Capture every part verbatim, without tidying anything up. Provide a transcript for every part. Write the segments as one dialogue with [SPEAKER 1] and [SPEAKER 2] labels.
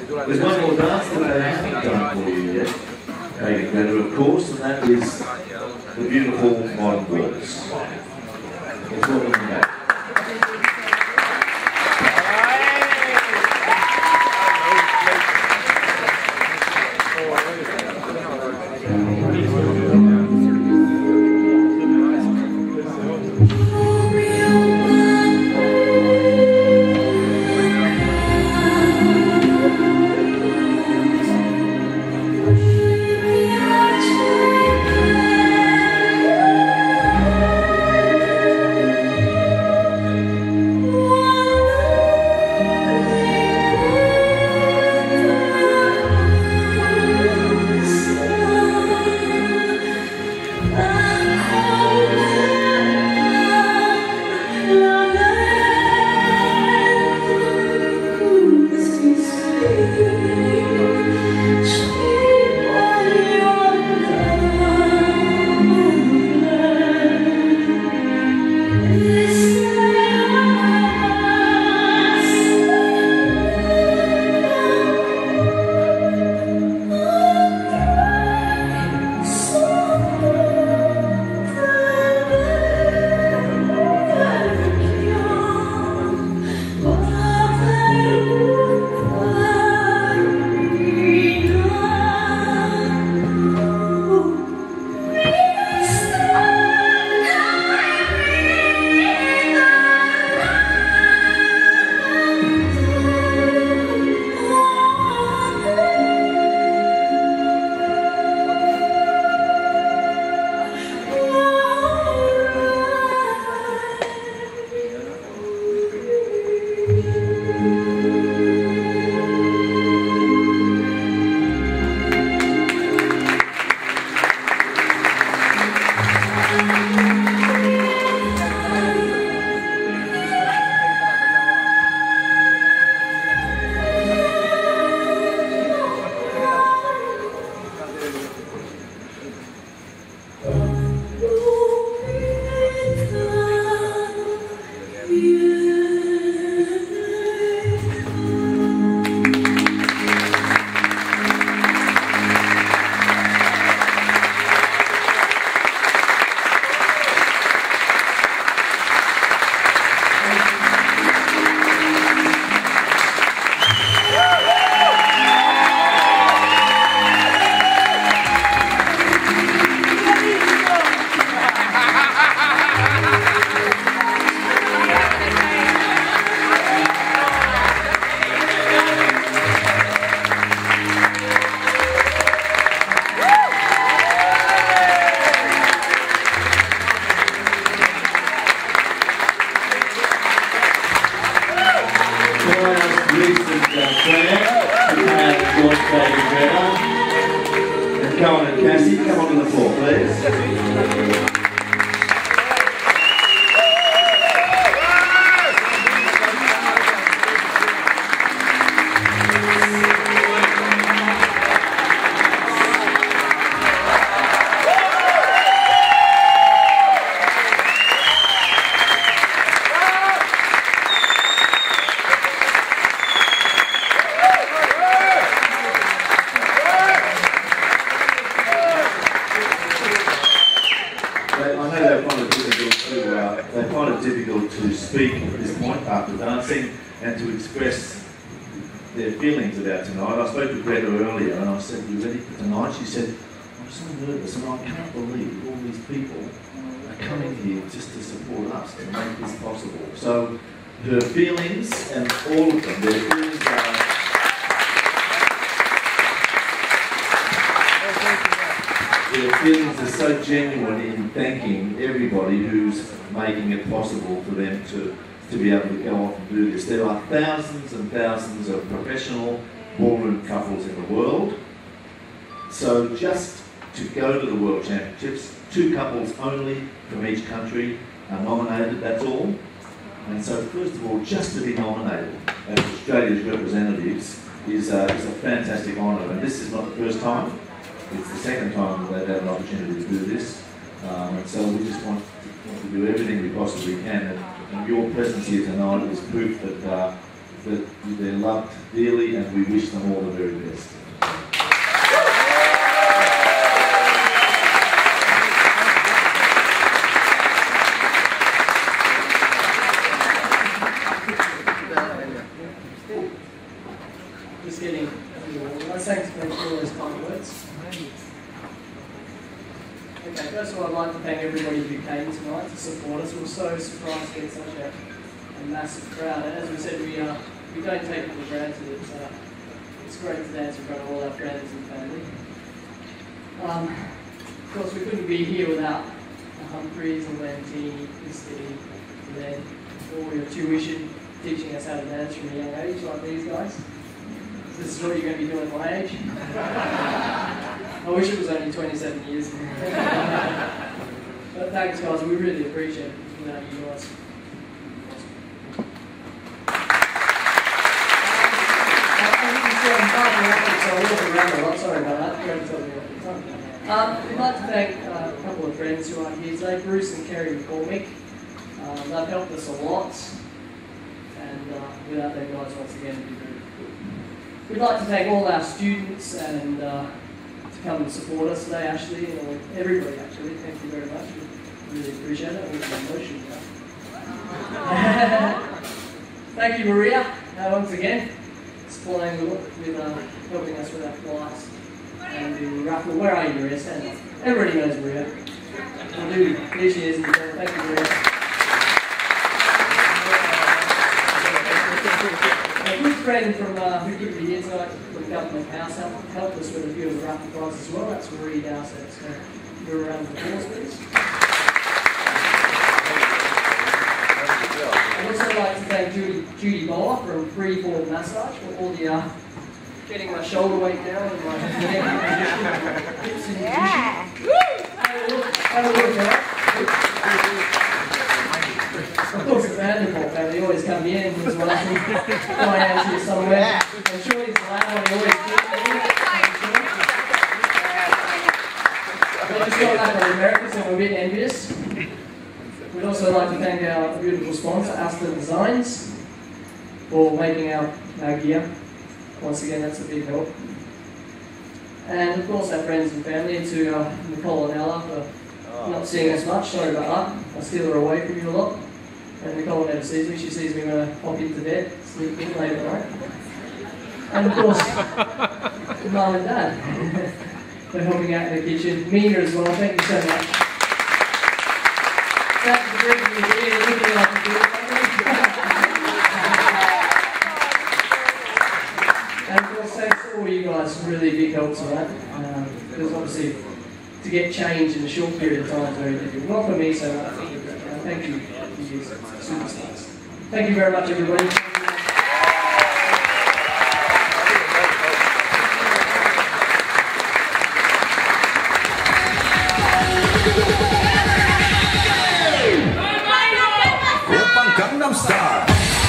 [SPEAKER 1] There's one more dance that I haven't done for you yet, Grete and Grete, of course, and that is the beautiful modern waltz. Let's welcome them back.
[SPEAKER 2] Thousands and thousands of professional ballroom couples in the world. So just to go to the World Championships, two couples only from each country are nominated, that's all. And so first of all, just to be nominated as Australia's representatives is, uh, is a fantastic honour. And this is not the first time, it's the second time that they've had an opportunity to do this. Um, and so we just want to, want to do everything we possibly can. And, and your presence here tonight is proof that uh, that they're loved dearly, and we wish them all the very best.
[SPEAKER 3] Just getting well, thanks for all those kind words. Okay, first of all, I'd like to thank everybody who came tonight to support us. We're so surprised to get such a, a massive crowd. And as we said, we uh, we don't take it for granted. It's, uh, it's great to dance in front of all our friends and family. Um, of course, we couldn't be here without the Humphreys and Lantini, Christine, and then all your tuition, teaching us how to dance from a young age, like these guys. This is what you're going to be doing at my age. I wish it was only twenty-seven years. But thanks, guys. We really appreciate it. Without you guys. Sorry about that. Um, we'd like to thank uh, a couple of friends who aren't here today, Bruce and Kerry McCormick. Um, they've helped us a lot, and uh, without them guys, once again, it'd be very good. We'd like to thank all our students and uh, to come and support us today, Ashley, and all, everybody actually. Thank you very much. We really appreciate it. We're emotional now. Thank you, Maria, uh, once again, supplying with uh, helping us with our flights and the raffle. Where are you, Maria? Stand up. Everybody knows Maria. I do. Here she is. Thank you, Maria. A good friend from uh, who couldn't be here tonight from Government House helped, helped us with a few of the raffle prizes as well. That's Marie Dowsett. So you're around the applause, please. I'd also like to thank Judy, Judy Bower from Freeform Massage for all the uh, getting my shoulder weight down and my neck position, hips in
[SPEAKER 4] Yeah.
[SPEAKER 3] position. Have a look, have a look at Of course, the Vanderbilt family always come in and was watching. I am here somewhere. I'm sure he's loud when he always gets I just got back from America, so I'm a bit envious. We'd also like to thank our beautiful sponsor, Aston Designs, for making our, our gear. Once again, that's a big help. And of course, our friends and family, to uh, Nicole and Ella for not seeing us much. Sorry about that. I steal her away from you a lot. And Nicole never sees me. She sees me when I pop into bed, sleep in late at night. And of course, Mum and Dad for helping out in the kitchen. Mina as well. Thank you so much. Thanks for bringing me here, looking like a good And of course, thanks to all you guys. Really big help tonight. Um, because obviously, to get change in a short period of time is very difficult. Not for me so much. Uh, thank you. Superstars. Thank you very much, everybody.
[SPEAKER 5] Open Gangnam Style.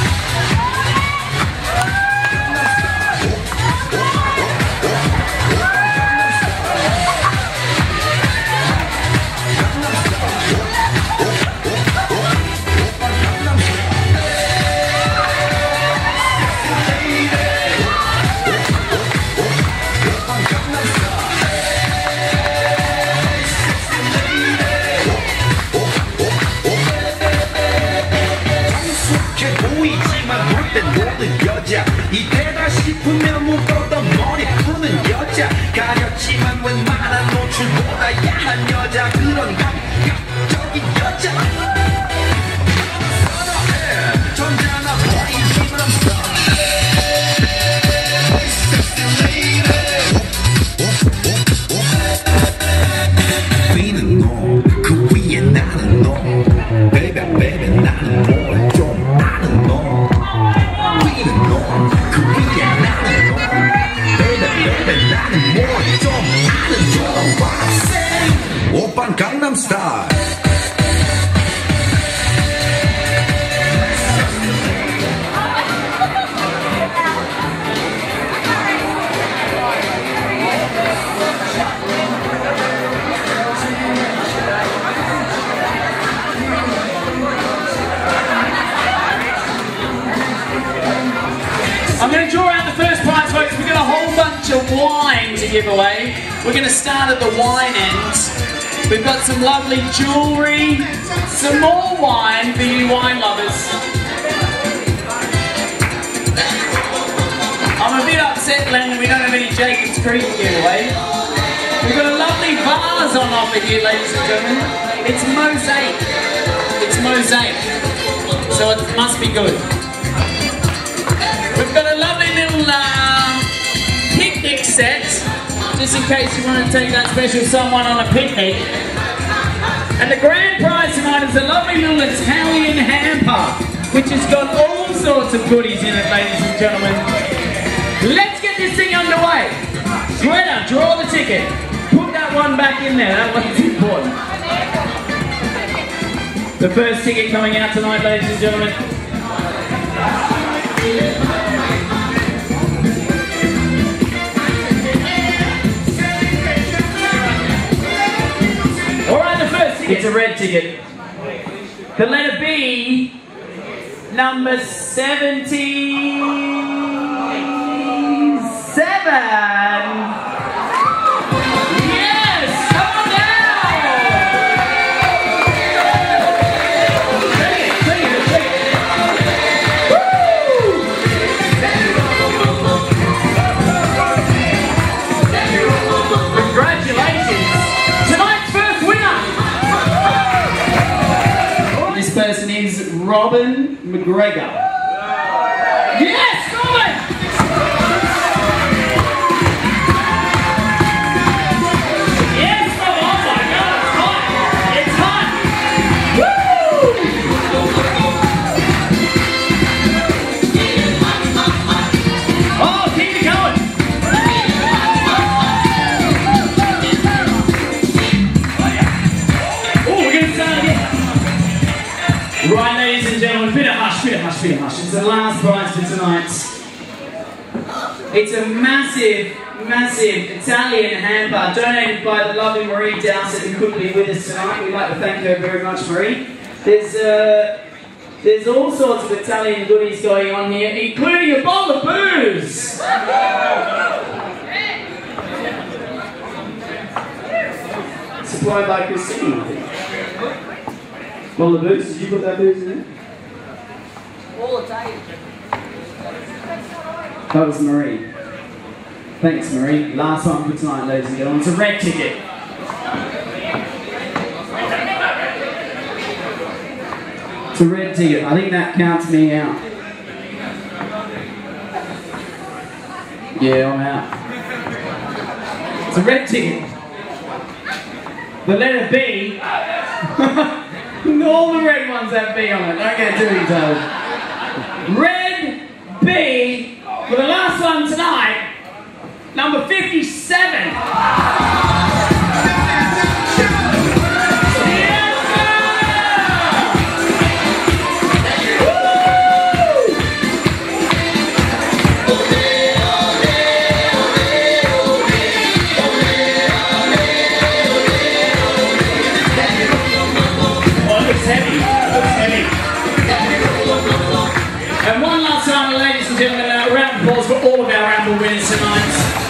[SPEAKER 5] 이때다 싶으면 묶었던 머리 푸는 여자 가렸지만 웬만한 노출보다 야한 여자 그런 감각적인 여자 선어해 전자나 보이지만 위는 너 그 위에 나는 너 Baby baby 나는 뭘 좀 아는 너 위는 너 그 위에 나는 너 Baby baby 나는 뭘 좀 아는 너 오빤 강남 스타일
[SPEAKER 4] around the first prize, folks. We've got a whole bunch of wine to give away. We're going to start at the wine end. We've got some lovely jewellery, some more wine for you wine lovers. I'm a bit upset, Len, we don't have any Jacob's Creek to give away. We've got a lovely vase on offer here, ladies and gentlemen. It's mosaic. It's mosaic. So it must be good. We've got a lovely little uh, picnic set, just in case you want to take that special someone on a picnic. And the grand prize tonight is a lovely little Italian hamper, which has got all sorts of goodies in it, ladies and gentlemen. Let's get this thing underway. Greta, draw the ticket. Put that one back in there, that one's important. The first ticket coming out tonight, ladies and gentlemen. Alright, the first ticket. It's a red ticket. The letter B, number seventy-seven. Person is Robin McGregor. Yes, Robin! Yes, Robin! Oh my God, it's hot! It's hot! Woo! Oh, keep it going! Oh, we're going to start again. Right, ladies and gentlemen, bit of hush, bit of hush, bit of hush. It's the last prize for tonight. It's a massive, massive Italian hamper donated by the lovely Marie Dowsett, who couldn't be with us tonight. We'd like to thank her very much, Marie. There's, uh, there's all sorts of Italian goodies going on here, including a bottle of booze. Supplied by Christine, I think. All the booze? Did you put that booze in there? All Italian. That was Marie. Thanks, Marie. Last one for tonight, ladies and gentlemen. It's a red ticket. It's a red ticket. I think that counts me out. Yeah, I'm out. It's a red ticket. The letter B. All the red ones have B on it. Don't get too excited. Red B for the last one tonight, number fifty-seven. And one last time, ladies and gentlemen, a round of applause for all of our Ramble winners tonight.